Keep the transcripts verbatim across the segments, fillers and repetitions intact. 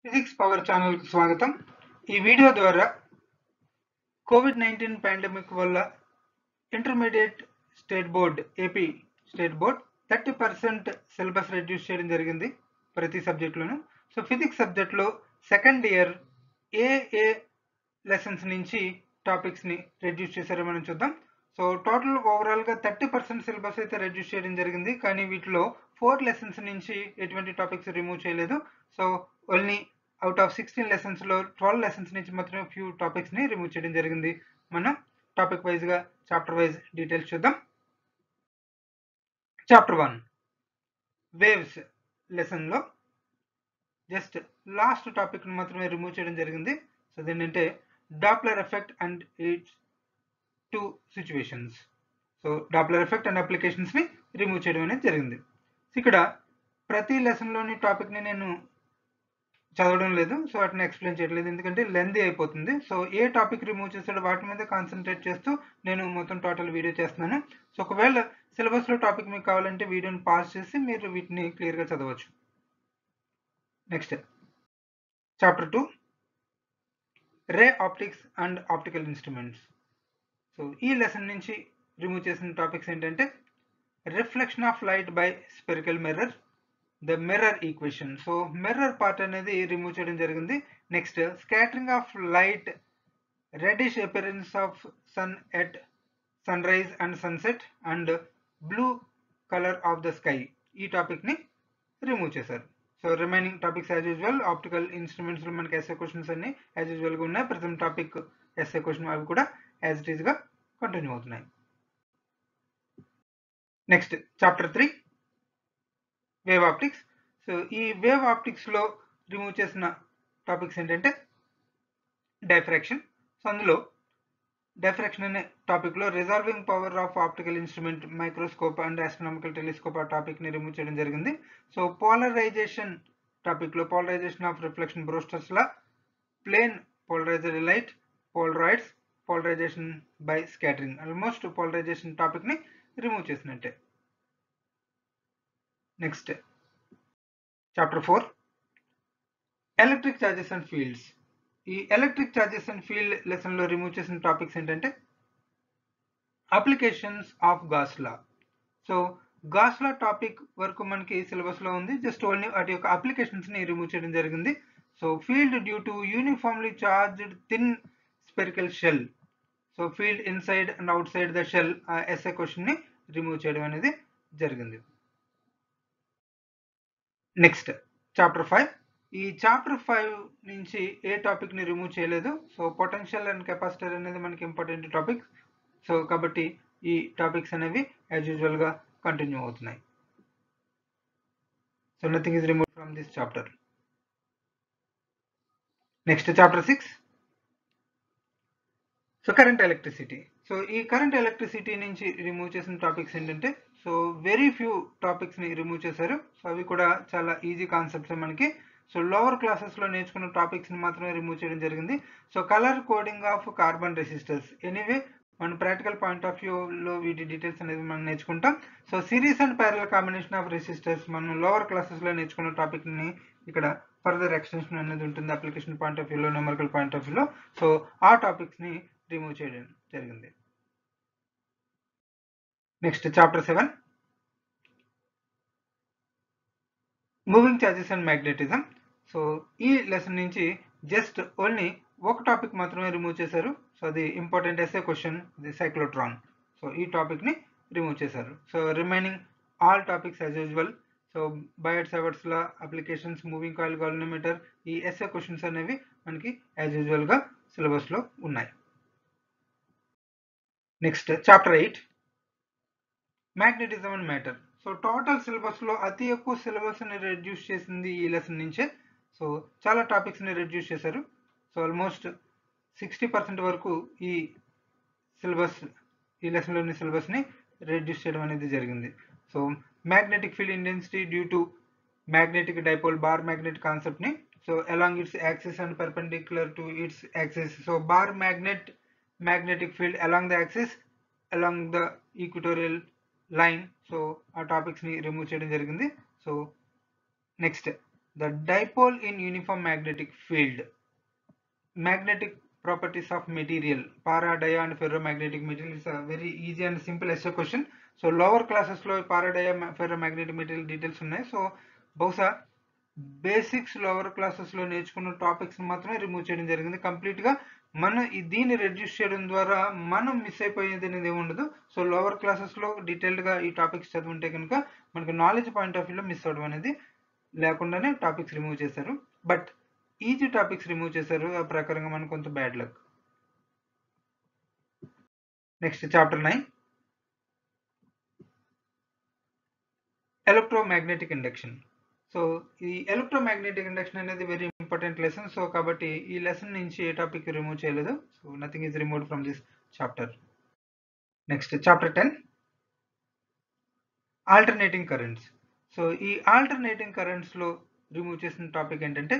Physics power channel కు స్వాగతం. ఈ వీడియో ద్వారా కోవిడ్ నైన్టీన్ పాండమిక్ వల్ల intermediate state board AP state board thirty percent syllabus reduce చేయడం జరిగింది ప్రతి సబ్జెక్టులోను. సో ఫిజిక్స్ సబ్జెక్ట్లో సెకండ్ ఇయర్ ఏ ఏ లెసన్స్ నుంచి టాపిక్స్ ని రెడ్యూస్ చేశారో మనం చూద్దాం. సో టోటల్ ఓవరాల్ గా థర్టీ పర్సెంట్ సిలబస్ అయితే రెడ్యూస్ చేయడం జరిగింది, కానీ వీటిలో ఫోర్ లెసన్స్ నుంచి ఎటువంటి టాపిక్స్ రిమూవ్ చేయలేదు. So only out of sixteen lessons లో ట్వెల్వ్ లెసన్స్ నుంచి మాత్రమే ఫ్యూ టాపిక్స్ ని రిమూవ్ చేయడం జరిగింది. మనం టాపిక్ వైజ్ గా చాప్టర్ వైజ్ డీటెయిల్స్ చూద్దాం. చాప్టర్ వన్ వేవ్స్ లెసన్ లో జస్ట్ లాస్ట్ టాపిక్ ని మాత్రమే రిమూవ్ చేయడం జరిగింది. సో అదేంటంటే Doppler effect and its two situations. So Doppler effect and applications ని రిమూవ్ చేయడం అనేది జరిగింది. ఇక్కడ ప్రతి లెసన్ లోని టాపిక్ ని నేను చదవడం లేదు, సో వాటిని ఎక్స్ప్లెయిన్ చేయట్లేదు ఎందుకంటే లెంతీ అయిపోతుంది. సో ఏ టాపిక్ రిమూవ్ చేస్తాడో వాటి మీద కాన్సన్ట్రేట్ చేస్తూ నేను మొత్తం టోటల్ వీడియో చేస్తున్నాను. సో ఒకవేళ సిలబస్ లో టాపిక్ మీకు కావాలంటే వీడియోని పాస్ చేసి మీరు వీటిని క్లియర్ గా చదవచ్చు. Next chapter two ray optics and optical instruments. So ఈ లెసన్ నుంచి రిమూవ్ చేసిన టాపిక్స్ ఏంటంటే reflection of light by spherical mirror, the mirror equation. So mirror part అనేది రిమూవ్ చేయడం జరిగింది. Next scattering of light, reddish appearance of sun at sunrise and sunset and blue colour of the sky, ఈ topic ని remove చేశారు. So remaining topics as usual optical instruments లో మనకి SA questions అన్ని as usual గా ఉన్నాయి. ప్రతి topic SA question అవి కూడా యాజ్ ఇట్ ఈస్ గా కంటిన్యూ అవుతున్నాయి. Next chapter three wave optics. So ఈ వేవ్ ఆప్టిక్స్ లో రిమూవ్ చేసిన టాపిక్స్ ఏంటంటే డైఫ్రాక్షన్. సో అందులో డైఫ్రాక్షన్ అనే టాపిక్ లో resolving power of optical instrument, microscope and astronomical telescope ఆ టాపిక్ ని రిమూవ్ చేయడం జరిగింది. సో పోలరైజేషన్ టాపిక్ లో polarization of reflection Brewster's law, plane polarized light, polaroids, polarization by scattering, almost polarization topic ని remove చేసినట్టే. Next chapter four electric charges and fields. ఈ electric charges and field lesson లో remove చేసిన topics ఏంటంటే applications of Gauss law. So Gauss law topic వరకు మనకి syllabus లో ఉంది, జస్ట్ ఓన్లీ వాటి యొక్క అప్లికేషన్స్ ని రిమూవ్ చేయడం జరిగింది. So field due to uniformly charged thin spherical shell. So field inside and outside the shell SA question ని రిమూవ్ చేయడం అనేది జరిగింది. Next chapter five. ఈ చాప్టర్ ఫైవ్ నుంచి ఏ టాపిక్ ని రిమూవ్ చేయలేదు. సో పొటెన్షియల్ అండ్ కెపాసిటర్ అనేది మనకి ఇంపార్టెంట్ టాపిక్. సో కాబట్టి ఈ టాపిక్స్ అనేవి యాజ్ యూజువల్ గా కంటిన్యూ అవుతున్నాయి. So nothing is remove from this chapter. Next chapter six so current electricity. So ఈ కరెంట్ ఎలక్ట్రిసిటీ నుంచి రిమూవ్ చేసిన టాపిక్స్ ఏంటంటే సో వెరీ ఫ్యూ టాపిక్స్ ని రిమూవ్ చేశారు. సో అవి కూడా చాలా ఈజీ కాన్సెప్ట్స్ మనకి. సో లోవర్ క్లాసెస్ లో నేర్చుకున్న టాపిక్స్ ని మాత్రమే రిమూవ్ చేయడం జరిగింది. So colour coding of carbon resistors, anyway మన ప్రాక్టికల్ పాయింట్ ఆఫ్ వ్యూ లో వీటి డీటెయిల్స్ అనేది మనం నేర్చుకుంటాం. So series and parallel combination of resistors మనం లోవర్ క్లాసెస్ లో నేర్చుకున్న టాపిక్ ని ఇక్కడ ఫర్దర్ ఎక్స్టెన్షన్ అనేది ఉంటుంది అప్లికేషన్ పాయింట్ ఆఫ్ వ్యూలో, న్యూమరికల్ పాయింట్ ఆఫ్ వ్యూలో. సో ఆ టాపిక్స్ ని రిమూవ్ చేయడం జరిగింది. Next chapter seven moving charges and magnetism. So ఈ లెసన్ నుంచి జస్ట్ ఓన్లీ ఒక టాపిక్ మాత్రమే రిమూవ్ చేశారు. సో అది important SA question, the cyclotron. So ఈ టాపిక్ ని రిమూవ్ చేశారు. So remaining all topics as usual. So Biot Savart's law, applications, moving coil galvanometer, ఈ ఎస్ఏ క్వశ్చన్స్ అనేవి మనకి యాజ్ యూజువల్ గా సిలబస్ లో ఉన్నాయి. Next chapter eight magnetism and matter. So total syllabus లో అతి ఎక్కువ సిలబస్ ని రెడ్యూస్ చేసింది ఈ లెసన్ నుంచే. సో చాలా టాపిక్స్ ని రెడ్యూస్ చేశారు. సో ఆల్మోస్ట్ సిక్స్టీ పర్సెంట్ వరకు ఈ సిలబస్ ఈ లెసన్ లోని సిలబస్ ని రెడ్యూస్ చేయడం అనేది జరిగింది. So magnetic field intensity due to magnetic dipole bar magnet concept ని, so along its axis and perpendicular to its axis. So bar magnet magnetic field along the axis along the equatorial line. So ఆ topics ని remove చేయడం జరిగింది. So next the dipole in uniform magnetic field, magnetic properties of material, para, dia and ferromagnetic material is a very easy and simple essay question. So lower classes lo para, dia, ferromagnetic material details ఉన్నాయి. So బహుశా basics lower classes లో నేర్చుకున్న topics మాత్రమే remove చేయడం జరిగింది. Complete గా మనం దీన్ని రెడ్యూస్ చేయడం ద్వారా మనం మిస్ అయిపోయేది అనేది ఏమి ఉండదు. సో లోవర్ క్లాసెస్ లో డీటెయిల్డ్ గా ఈ టాపిక్స్ చదువుంటే కనుక మనకి నాలెడ్జ్ పాయింట్ ఆఫ్ వ్యూలో మిస్ అవడం అనేది లేకుండానే టాపిక్స్ రిమూవ్ చేశారు. బట్ ఈజీ టాపిక్స్ రిమూవ్ చేశారు, ఆ ప్రకారంగా మనకు కొంత bad luck. Next chapter nine, electromagnetic induction. So ఈ ఎలక్ట్రోమాగ్నెటిక్ ఇండక్షన్ అనేది వెరీ ఇంపార్టెంట్ లెసన్. సో కాబట్టి ఈ లెసన్ నుంచి ఏ టాపిక్ రిమూవ్ చేయలేదు. So nothing is removed from this chapter. Next chapter ten, alternating currents. So ఈ ఆల్టర్నేటింగ్ కరెంట్స్ లో remove చేసిన టాపిక్ ఏంటంటే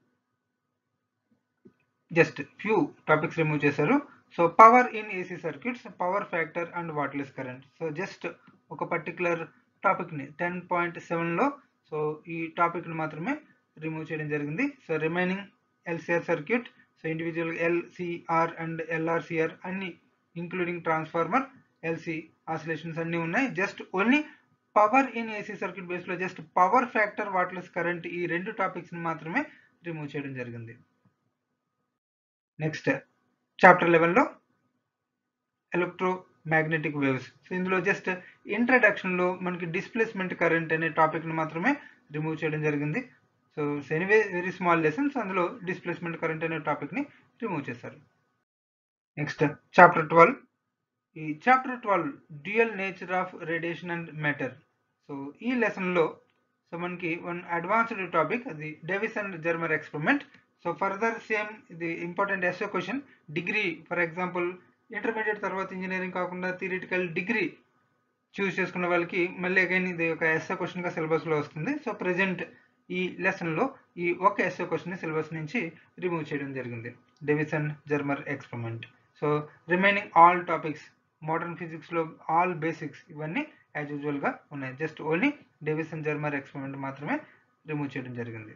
జస్ట్ ఫ్యూ టాపిక్స్ రిమూవ్ చేశారు. So power in AC circuits, power factor and wattless current. So just ఒక particular topic ని ten point seven లో so ఈ topic ని మాత్రమే రిమూవ్ చేయడం జరిగింది. So remaining LCR circuit, so individual LCR and LRCR అన్ని ఇంక్లూడింగ్ ట్రాన్స్ఫార్మర్, ఎల్సి ఆసిలేషన్స్ అన్ని ఉన్నాయి. Just only power in AC circuit base లో జస్ట్ పవర్ ఫ్యాక్టర్, వాట్లెస్ కరెంట్ ఈ రెండు టాపిక్స్ ని మాత్రమే రిమూవ్ చేయడం జరిగింది. నెక్స్ట్ చాప్టర్ లెవెన్ లో ఎలక్ట్రోమాగ్నెటిక్ వేవ్స్. సో ఇందులో జస్ట్ ఇంట్రడక్షన్ లో మనకి డిస్ప్లేస్మెంట్ కరెంట్ అనే టాపిక్ ని మాత్రమే రిమూవ్ చేయడం జరిగింది. So anyway very small lessons, అందులో డిస్ప్లేస్మెంట్ కరెంట్ అనే టాపిక్ ని రిమూవ్ చేశారు. నెక్స్ట్ చాప్టర్ ట్వెల్వ్, ఈ chapter twelve dual nature of radiation and matter. So ఈ లెసన్ లో సో మనకి వన్ అడ్వాన్స్డ్ టాపిక్, అది Davis and Germer experiment. So further same ఇది important SA question. Degree for example intermediate తర్వాత engineering కాకుండా theoretical degree choose చేసుకున్న వాళ్ళకి మళ్ళీ అగైన్ ఇది ఒక ఎస్ఏ క్వశ్చన్ గా సిలబస్ లో వస్తుంది. సో ప్రెజెంట్ ఈ లెసన్ లో ఈ ఒక ఎస్ఏ క్వశ్చన్ ని సిలబస్ నుంచి రిమూవ్ చేయడం జరిగింది, Davis and Germer experiment. So remaining all topics modern physics లో ఆల్ బేసిక్స్ ఇవన్నీ యాజ్ యూజువల్ గా ఉన్నాయి. Just only Davis and Germer experiment మాత్రమే రిమూవ్ చేయడం జరిగింది.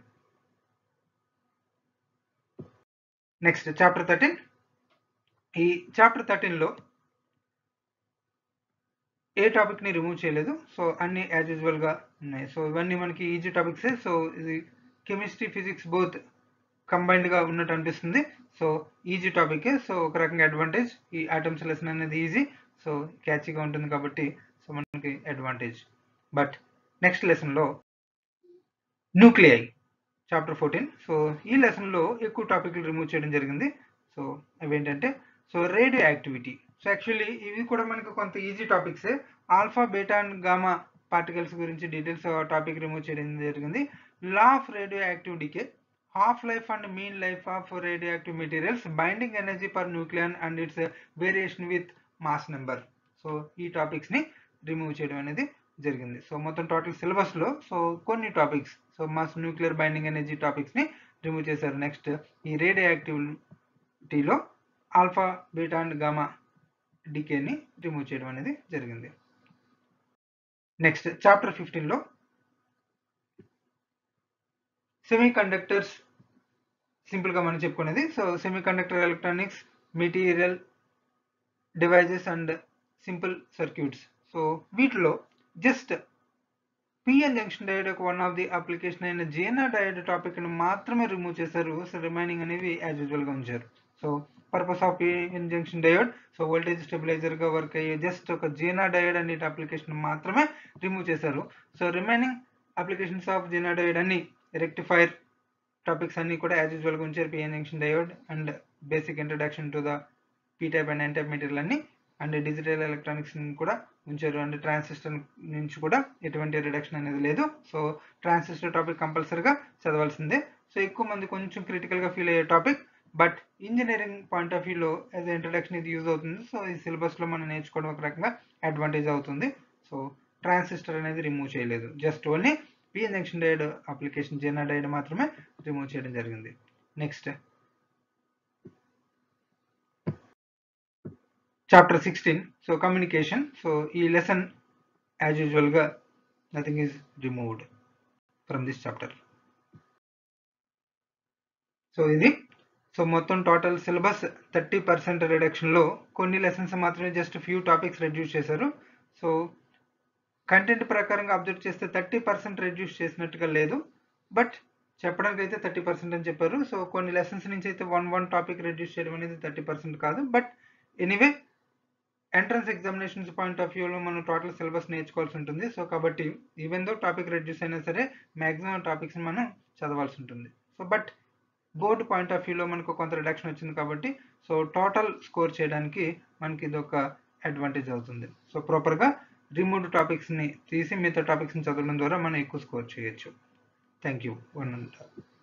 నెక్స్ట్ చాప్టర్ థర్టీన్, ఈ చాప్టర్ థర్టీన్ లో ఏ టాపిక్ ని రిమూవ్ చేయలేదు. సో అన్ని యాజ్ యూజువల్ గా ఉన్నాయి. సో ఇవన్నీ మనకి ఈజీ టాపిక్స్. సో ఇది కెమిస్ట్రీ ఫిజిక్స్ బోత్ కంబైన్డ్ గా ఉన్నట్టు అనిపిస్తుంది. So easy topic. సో ఒక రకంగా అడ్వాంటేజ్, ఈ ఆటమ్స్ లెసన్ అనేది ఈజీ, సో క్యాచీగా ఉంటుంది కాబట్టి సో మనకి అడ్వాంటేజ్. బట్ నెక్స్ట్ లెసన్ లో న్యూక్లియై చాప్టర్ ఫోర్టీన్. సో ఈ లెసన్ లో ఎక్కువ టాపిక్లు రిమూవ్ చేయడం జరిగింది. సో అవేంటంటే so radioactivity. So actually ఇవి కూడా మనకి కొంత easy topics. Alpha, beta and gamma particles గురించి డీటెయిల్స్ టాపిక్ రిమూవ్ చేయడం జరిగింది. Law of radioactive decay, half life and mean life of radioactive materials, binding energy per nucleon and its variation with mass number. So ఈ topics ని remove చేయడం అనేది జరిగింది. So మొత్తం total syllabus లో so కొన్ని topics, so mass nuclear binding energy topics ని remove చేశారు. నెక్స్ట్ ఈ రేడియో యాక్టివిటీలో alpha, beta and gamma decay ని రిమూవ్ చేయడం అనేది జరిగింది. నెక్స్ట్ చాప్టర్ ఫిఫ్టీన్ లో సెమీ కండక్టర్స్ సింపుల్ గా మనం చెప్పుకునేది. So semiconductor electronics, material devices and simple circuits. So వీటిలో జస్ట్ పిఎన్ జంక్షన్ డయోడ్ యొక్క వన్ ఆఫ్ ది అప్లికేషన్ అయిన జేనా డయోడ్ టాపిక్ ని మాత్రమే రిమూవ్ చేశారు. సో రిమైనింగ్ అనేవి యాజ్ యూజువల్ గా ఉంచారు. So purpose of PN junction diode, so voltage stabiliser గా వర్క్ అయ్యే జస్ట్ ఒక జేనా డయోడ్ అనే అప్లికేషన్ మాత్రమే రిమూవ్ చేశారు. So remaining applications of zener diode అన్ని రెక్టిఫైర్ టాపిక్స్ అన్ని కూడా యాజ్ యూజువల్ గా ఉంచారు. PN junction diode and basic introduction to the P type and N type material అన్ని, అండ్ డిజిటల్ ఎలక్ట్రానిక్స్ కూడా ఉంచారు. అండ్ ట్రాన్సిస్టర్ నుంచి కూడా ఎటువంటి రిడక్షన్ అనేది లేదు. సో ట్రాన్సిస్టర్ టాపిక్ కంపల్సరీగా చదవాల్సిందే. సో ఎక్కువ మంది కొంచెం క్రిటికల్ గా ఫీల్ అయ్యే topic, but engineering point of వ్యూలో యాజ్ ఇంట్రడక్షన్ ఇది యూజ్ అవుతుంది. సో ఈ సిలబస్ లో మనం నేర్చుకోవడం ఒక రకంగా అడ్వాంటేజ్ అవుతుంది. సో ట్రాన్సిస్టర్ అనేది రిమూవ్ చేయలేదు, just only PN junction diode application zener diode మాత్రమే రిమూవ్ చేయడం జరిగింది. Next chapter sixteen, so communication. So ఈ లెసన్ యాజ్ యూజువల్ గా nothing is removed from this chapter. So ఇది సో మొత్తం టోటల్ సిలబస్ థర్టీ పర్సెంట్ రిడక్షన్లో కొన్ని లెసన్స్ మాత్రమే జస్ట్ ఫ్యూ టాపిక్స్ రెడ్యూస్ చేశారు. సో కంటెంట్ ప్రకారంగా అబ్జర్వ్ చేస్తే థర్టీ పర్సెంట్ రెడ్యూస్ చేసినట్టుగా లేదు, బట్ చెప్పడానికి అయితే థర్టీ పర్సెంట్ అని చెప్పారు. సో కొన్ని లెసన్స్ నుంచి అయితే వన్ వన్ టాపిక్ రెడ్యూస్ చేయడం అనేది థర్టీ పర్సెంట్ కాదు, but anyway entrance examinations point of వ్యూలో మనం టోటల్ సిలబస్ నేర్చుకోవాల్సి ఉంటుంది. సో కాబట్టి ఈవెన్ దో టాపిక్ రెడ్యూస్ అయినా సరే మ్యాక్సిమం టాపిక్స్ మనం చదవాల్సి ఉంటుంది. So but board point of వ్యూలో మనకు కొంత రిడక్షన్ వచ్చింది కాబట్టి సో టోటల్ స్కోర్ చేయడానికి మనకి ఇది ఒక అడ్వాంటేజ్ అవుతుంది. సో ప్రాపర్గా రిమూవ్డ్ టాపిక్స్ని తీసి మిగతా టాపిక్స్ని చదవడం ద్వారా మనం ఎక్కువ స్కోర్ చేయొచ్చు. Thank you. వన్